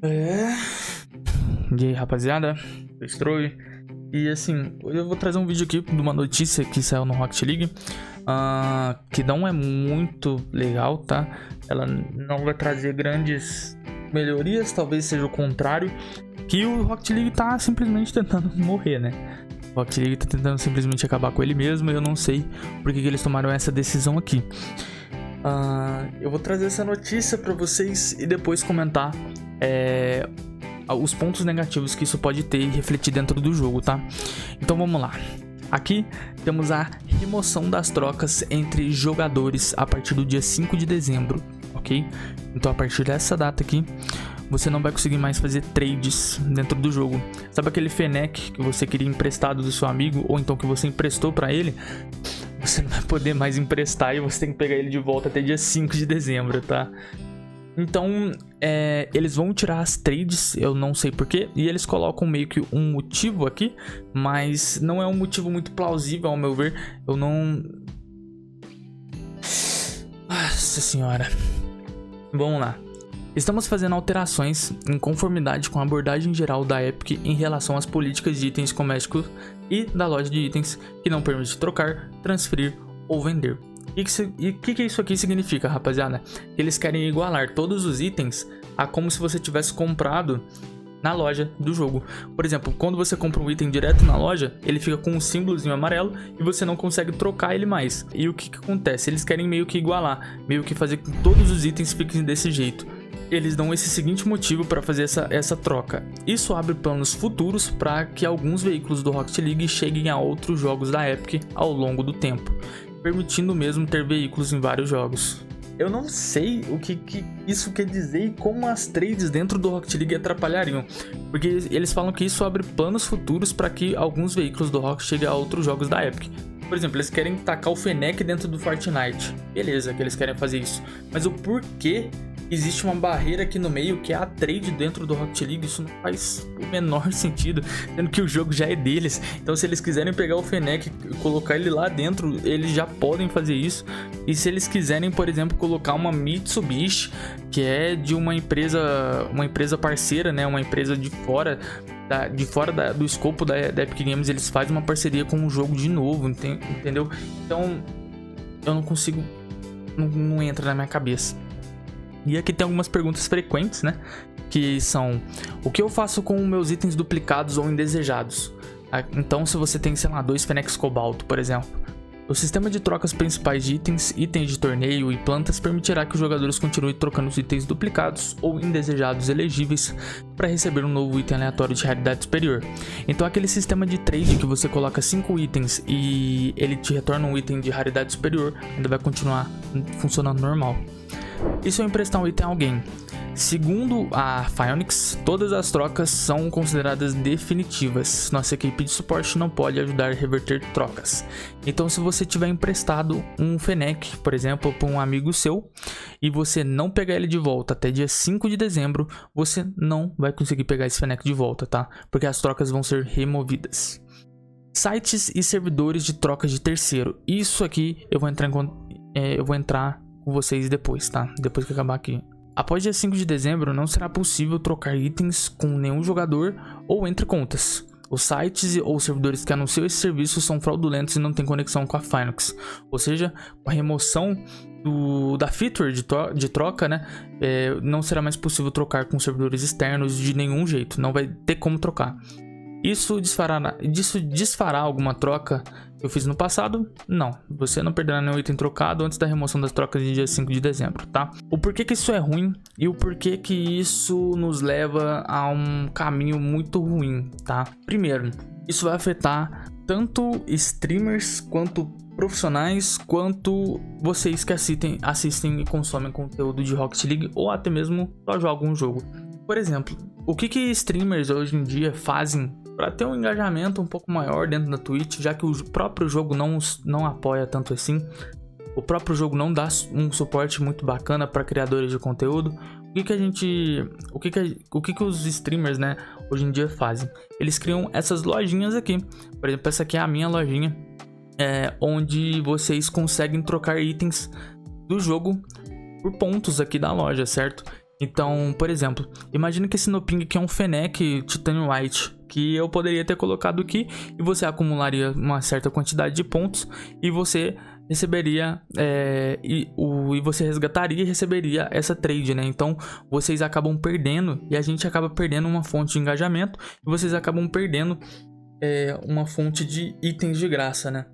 E aí, rapaziada, eu Stroy. E assim, eu vou trazer um vídeo aqui de uma notícia que saiu no Rocket League, que não é muito legal, tá? Ela não vai trazer grandes melhorias, talvez seja o contrário, que o Rocket League tá simplesmente tentando morrer, né? O Rocket League tá tentando simplesmente acabar com ele mesmo, e eu não sei por que eles tomaram essa decisão aqui. Eu vou trazer essa notícia pra vocês e depois comentar os pontos negativos que isso pode ter e refletir dentro do jogo, tá? Então vamos lá. Aqui temos a remoção das trocas entre jogadores a partir do dia 5 de dezembro, ok? Então a partir dessa data aqui, você não vai conseguir mais fazer trades dentro do jogo. Sabe aquele Fennec que você queria emprestado do seu amigo, ou então que você emprestou pra ele? Você não vai poder mais emprestar e você tem que pegar ele de volta até dia 5 de dezembro, tá? Então, eles vão tirar as trades, eu não sei porquê, e eles colocam meio que um motivo aqui, mas não é um motivo muito plausível ao meu ver. Eu não... Nossa senhora. Vamos lá. Estamos fazendo alterações em conformidade com a abordagem geral da Epic em relação às políticas de itens cosméticos e da loja de itens que não permite trocar, transferir ou vender. E o que isso aqui significa, rapaziada? Eles querem igualar todos os itens a como se você tivesse comprado na loja do jogo. Por exemplo, quando você compra um item direto na loja, ele fica com um símbolozinho amarelo e você não consegue trocar ele mais. E o que acontece? Eles querem meio que igualar, meio que fazer com que todos os itens fiquem desse jeito. Eles dão esse seguinte motivo para fazer essa troca. Isso abre planos futuros para que alguns veículos do Rocket League cheguem a outros jogos da Epic ao longo do tempo, permitindo mesmo ter veículos em vários jogos. Eu não sei o que isso quer dizer e como as trades dentro do Rocket League atrapalhariam, porque eles falam que isso abre planos futuros para que alguns veículos do Rocket cheguem a outros jogos da Epic. Por exemplo, eles querem tacar o Fennec dentro do Fortnite. Beleza que eles querem fazer isso, mas o porquê existe uma barreira aqui no meio que é a trade dentro do Rocket League? Isso não faz o menor sentido, sendo que o jogo já é deles. Então se eles quiserem pegar o Fennec e colocar ele lá dentro, eles já podem fazer isso. E se eles quiserem, por exemplo, colocar uma Mitsubishi, que é de uma empresa parceira, né, uma empresa de fora do escopo da Epic Games, eles fazem uma parceria com o jogo de novo, entendeu? Então eu não consigo, não entra na minha cabeça. E aqui tem algumas perguntas frequentes, né? Que são: o que eu faço com meus itens duplicados ou indesejados? Então, se você tem, sei lá, 2 Fennecs Cobalto, por exemplo, o sistema de trocas principais de itens de torneio e plantas permitirá que os jogadores continuem trocando os itens duplicados ou indesejados elegíveis para receber um novo item aleatório de raridade superior. Então, aquele sistema de trade que você coloca 5 itens e ele te retorna um item de raridade superior ainda vai continuar funcionando normal. E se eu emprestar um item a alguém? Segundo a Phoenix, todas as trocas são consideradas definitivas. Nossa equipe de suporte não pode ajudar a reverter trocas. Então, se você tiver emprestado um Fennec, por exemplo, para um amigo seu, e você não pegar ele de volta até dia 5 de dezembro, você não vai conseguir pegar esse Fennec de volta, tá? Porque as trocas vão ser removidas. Sites e servidores de trocas de terceiro. Isso aqui eu vou entrar com vocês depois, tá? Depois que acabar aqui. Após dia 5 de dezembro, não será possível trocar itens com nenhum jogador ou entre contas. Os sites ou servidores que anunciam esse serviço são fraudulentos e não têm conexão com a Phoenix. Ou seja, com a remoção da feature de troca, né? Não será mais possível trocar com servidores externos de nenhum jeito. Não vai ter como trocar. Isso desfará alguma troca que eu fiz no passado? Não, você não perderá nenhum item trocado antes da remoção das trocas de dia 5 de dezembro, tá? O porquê que isso é ruim e o porquê que isso nos leva a um caminho muito ruim, tá? Primeiro, isso vai afetar tanto streamers quanto profissionais, quanto vocês que assistem e consomem conteúdo de Rocket League ou até mesmo só jogam um jogo. Por exemplo, o que streamers hoje em dia fazem para ter um engajamento um pouco maior dentro da Twitch, já que o próprio jogo não apoia tanto assim. O próprio jogo não dá um suporte muito bacana para criadores de conteúdo. O que os streamers, né, hoje em dia fazem? Eles criam essas lojinhas aqui. Por exemplo, essa aqui é a minha lojinha, onde vocês conseguem trocar itens do jogo por pontos aqui da loja, certo? Então, por exemplo, imagina que esse Noping aqui é um Fennec Titanium White, que eu poderia ter colocado aqui e você acumularia uma certa quantidade de pontos e você receberia e você resgataria e receberia essa trade, né? Então vocês acabam perdendo e a gente acaba perdendo uma fonte de engajamento e vocês acabam perdendo uma fonte de itens de graça, né?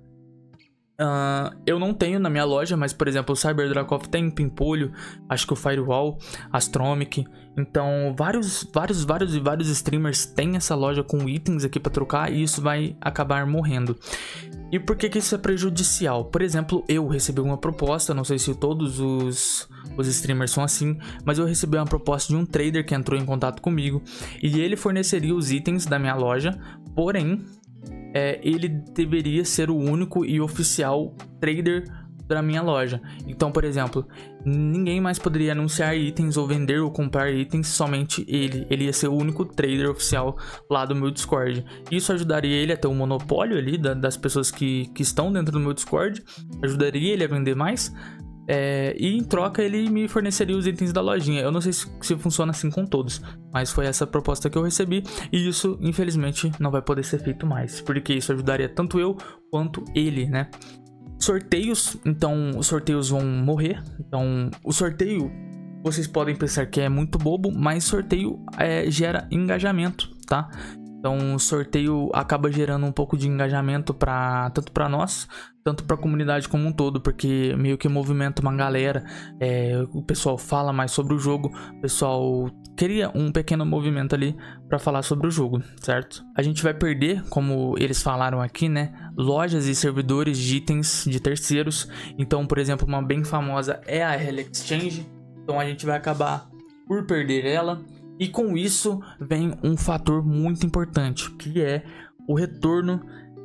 Eu não tenho na minha loja, mas por exemplo o Cyber Dracoff tem, Pimpolho, acho que o Firewall, Astromic. Então vários streamers têm essa loja com itens aqui para trocar e isso vai acabar morrendo. E por que isso é prejudicial? Por exemplo, eu recebi uma proposta, não sei se todos os streamers são assim, mas eu recebi uma proposta de um trader que entrou em contato comigo e ele forneceria os itens da minha loja, porém ele deveria ser o único e oficial trader da minha loja. Então, por exemplo, ninguém mais poderia anunciar itens ou vender ou comprar itens, somente ele. Ele ia ser o único trader oficial lá do meu Discord. Isso ajudaria ele a ter um monopólio ali das pessoas que estão dentro do meu Discord, ajudaria ele a vender mais. E em troca ele me forneceria os itens da lojinha. Eu não sei se funciona assim com todos, mas foi essa proposta que eu recebi. E isso infelizmente não vai poder ser feito mais, porque isso ajudaria tanto eu quanto ele, né? Sorteios, então os sorteios vão morrer. Então o sorteio, vocês podem pensar que é muito bobo, mas sorteio gera engajamento, tá? Então o sorteio acaba gerando um pouco de engajamento tanto para nós, tanto para a comunidade como um todo, porque meio que movimenta uma galera, o pessoal fala mais sobre o jogo, o pessoal cria um pequeno movimento ali para falar sobre o jogo, certo? A gente vai perder, como eles falaram aqui, né, lojas e servidores de itens de terceiros. Então, por exemplo, uma bem famosa é a RL Exchange, então a gente vai acabar por perder ela. E com isso vem um fator muito importante, que é o retorno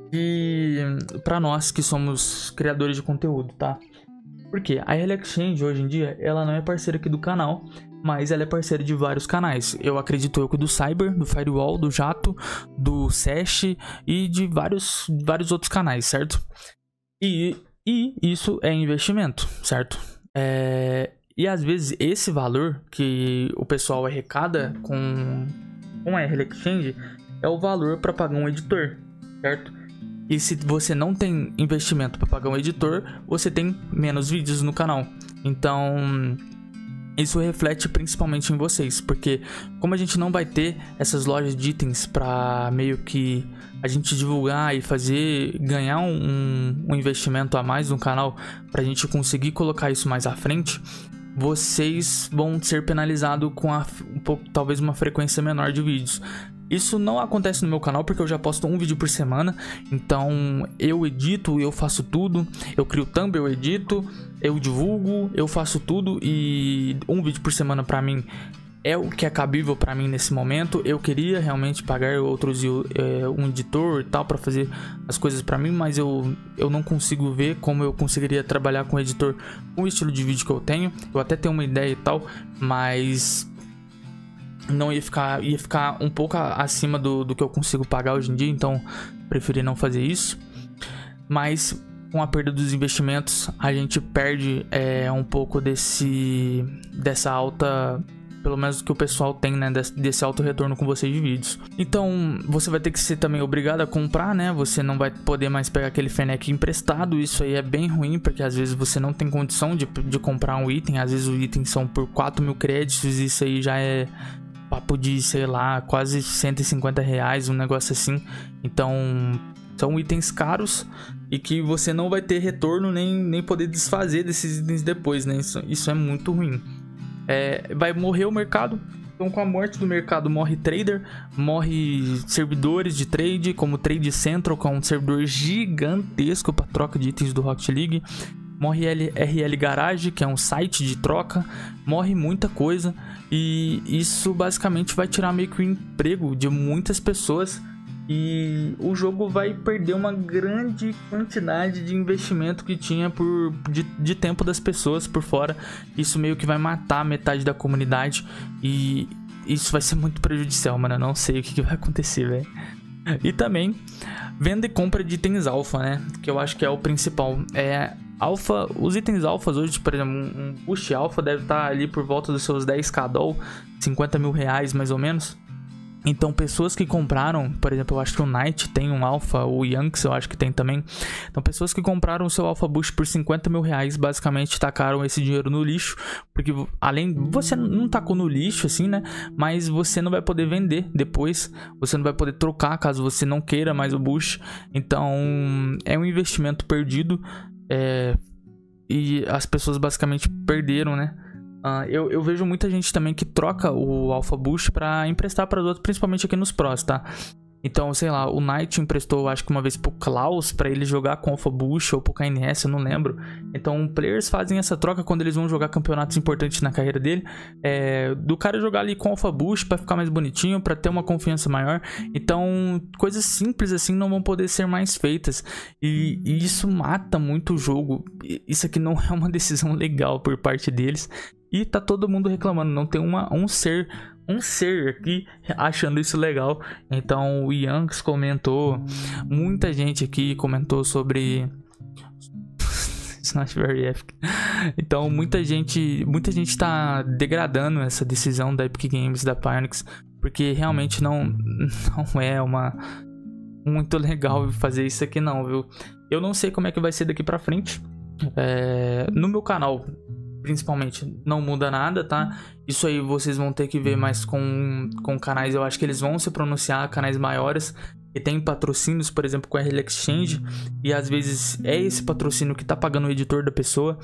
para nós que somos criadores de conteúdo, tá? Porque a RL Exchange hoje em dia, ela não é parceira aqui do canal, mas ela é parceira de vários canais. Eu acredito que do Cyber, do Firewall, do Jato, do Sesh e de vários outros canais, certo? E isso é investimento, certo? E às vezes esse valor que o pessoal arrecada com a RL Exchange é o valor para pagar um editor, certo? E se você não tem investimento para pagar um editor, você tem menos vídeos no canal. Então isso reflete principalmente em vocês, porque como a gente não vai ter essas lojas de itens para meio que a gente divulgar e ganhar um investimento a mais no canal, para a gente conseguir colocar isso mais à frente, vocês vão ser penalizados com talvez uma frequência menor de vídeos. Isso não acontece no meu canal porque eu já posto um vídeo por semana. Então eu edito, eu faço tudo, eu crio thumb, eu edito, eu divulgo, eu faço tudo. E um vídeo por semana pra mim é o que é cabível pra mim nesse momento. Eu queria realmente pagar um editor e tal pra fazer as coisas pra mim, mas eu não consigo ver como eu conseguiria trabalhar com o editor com o estilo de vídeo que eu tenho. Eu até tenho uma ideia e tal, mas não ia ficar um pouco acima do que eu consigo pagar hoje em dia, então preferi não fazer isso. Mas com a perda dos investimentos a gente perde um pouco dessa alta, pelo menos que o pessoal tem, né, desse alto retorno com vocês de vídeos. Então você vai ter que ser também obrigado a comprar, né? Você não vai poder mais pegar aquele Fennec emprestado. Isso aí é bem ruim, porque às vezes você não tem condição de comprar um item. Às vezes os itens são por 4.000 créditos, isso aí já é papo de, sei lá, quase 150 reais, um negócio assim. Então são itens caros e que você não vai ter retorno nem poder desfazer desses itens depois, né? Isso é muito ruim. Vai morrer o mercado. Então com a morte do mercado morre trader, morre servidores de trade, como o Trade Central, que é um servidor gigantesco para troca de itens do Rocket League. Morre RL Garage, que é um site de troca. Morre muita coisa. E isso basicamente vai tirar meio que o emprego de muitas pessoas. E o jogo vai perder uma grande quantidade de investimento que tinha de tempo das pessoas por fora. Isso meio que vai matar metade da comunidade. E isso vai ser muito prejudicial, mano. Eu não sei o que vai acontecer, velho. E também venda e compra de itens alfa, né? Que eu acho que é o principal. Alpha, os itens alfas hoje, por exemplo, um boost alpha deve estar ali por volta dos seus 10k doll, 50 mil reais mais ou menos. Então, pessoas que compraram, por exemplo, eu acho que o Knight tem um Alpha, o Yanks eu acho que tem também. Então, pessoas que compraram o seu Alpha Boost por 50 mil reais, basicamente tacaram esse dinheiro no lixo. Porque, além, você não tacou no lixo, assim, né? Mas você não vai poder vender depois. Você não vai poder trocar, caso você não queira mais o Boost. Então, é um investimento perdido. E as pessoas basicamente perderam, né? Eu vejo muita gente também que troca o Alpha Boost pra emprestar para os outros, principalmente aqui nos pros, tá? Então, sei lá, o Knight emprestou, acho que uma vez pro Klaus pra ele jogar com Alpha Boost ou pro KNS, eu não lembro. Então, players fazem essa troca quando eles vão jogar campeonatos importantes na carreira dele, do cara jogar ali com Alpha Boost pra ficar mais bonitinho, pra ter uma confiança maior. Então, coisas simples assim não vão poder ser mais feitas. E isso mata muito o jogo. Isso aqui não é uma decisão legal por parte deles. E tá todo mundo reclamando, não tem um ser aqui achando isso legal. Então o Yanks comentou, muita gente aqui comentou sobre It's not very epic. Então muita gente tá degradando essa decisão da Epic Games, da Psyonix, porque realmente não é muito legal fazer isso aqui não, viu? Eu não sei como é que vai ser daqui pra frente. No meu canal principalmente não muda nada, tá? Isso aí vocês vão ter que ver mais com canais, eu acho que eles vão se pronunciar, canais maiores que tem patrocínios, por exemplo, com a RL Exchange, e às vezes é esse patrocínio que tá pagando o editor da pessoa,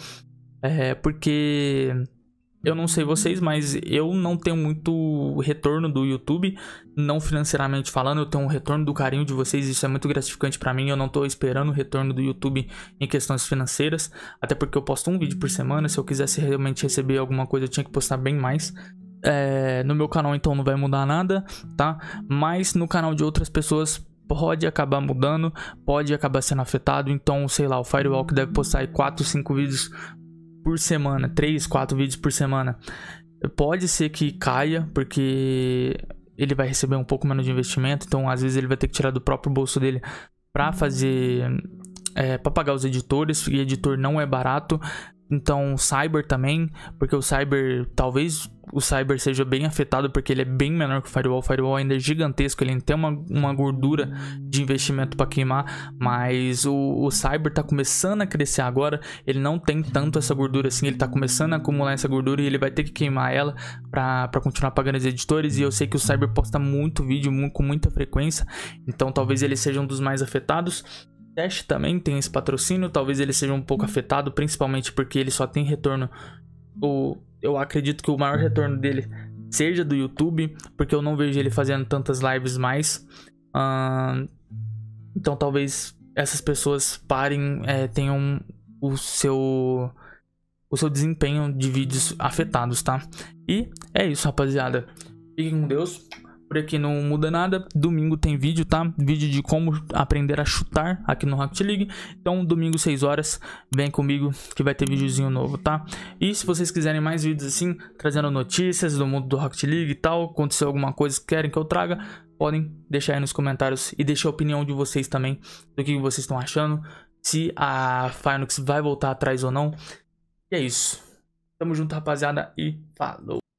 porque eu não sei vocês, mas eu não tenho muito retorno do YouTube, não financeiramente falando, eu tenho um retorno do carinho de vocês, isso é muito gratificante pra mim, eu não tô esperando o retorno do YouTube em questões financeiras, até porque eu posto um vídeo por semana, se eu quisesse realmente receber alguma coisa eu tinha que postar bem mais. No meu canal então não vai mudar nada, tá? Mas no canal de outras pessoas pode acabar mudando, pode acabar sendo afetado, então sei lá, o Firewalk deve postar aí 4, 5 vídeos por semana, 3, 4 vídeos por semana. Pode ser que caia, porque ele vai receber um pouco menos de investimento, então às vezes ele vai ter que tirar do próprio bolso dele para fazer, para pagar os editores, e editor não é barato. Então o Cyber também, porque o Cyber, talvez o Cyber seja bem afetado porque ele é bem menor que o Firewall. O Firewall ainda é gigantesco, ele tem uma gordura de investimento para queimar, mas o Cyber tá começando a crescer agora, ele não tem tanto essa gordura assim, ele tá começando a acumular essa gordura e ele vai ter que queimar ela para continuar pagando os editores. E eu sei que o Cyber posta muito vídeo com muita frequência, então talvez ele seja um dos mais afetados. Dash também tem esse patrocínio, talvez ele seja um pouco afetado, principalmente porque ele só tem retorno, eu acredito que o maior retorno dele seja do YouTube, porque eu não vejo ele fazendo tantas lives mais. Então talvez essas pessoas parem, tenham o seu desempenho de vídeos afetados, tá? E é isso, rapaziada, fiquem com Deus. Por aqui não muda nada. Domingo tem vídeo, tá? Vídeo de como aprender a chutar aqui no Rocket League. Então, domingo 6 horas, vem comigo que vai ter videozinho novo, tá? E se vocês quiserem mais vídeos assim, trazendo notícias do mundo do Rocket League e tal, aconteceu alguma coisa que querem que eu traga, podem deixar aí nos comentários e deixar a opinião de vocês também, do que vocês estão achando, se a Psyonix vai voltar atrás ou não. E é isso. Tamo junto, rapaziada, e falou!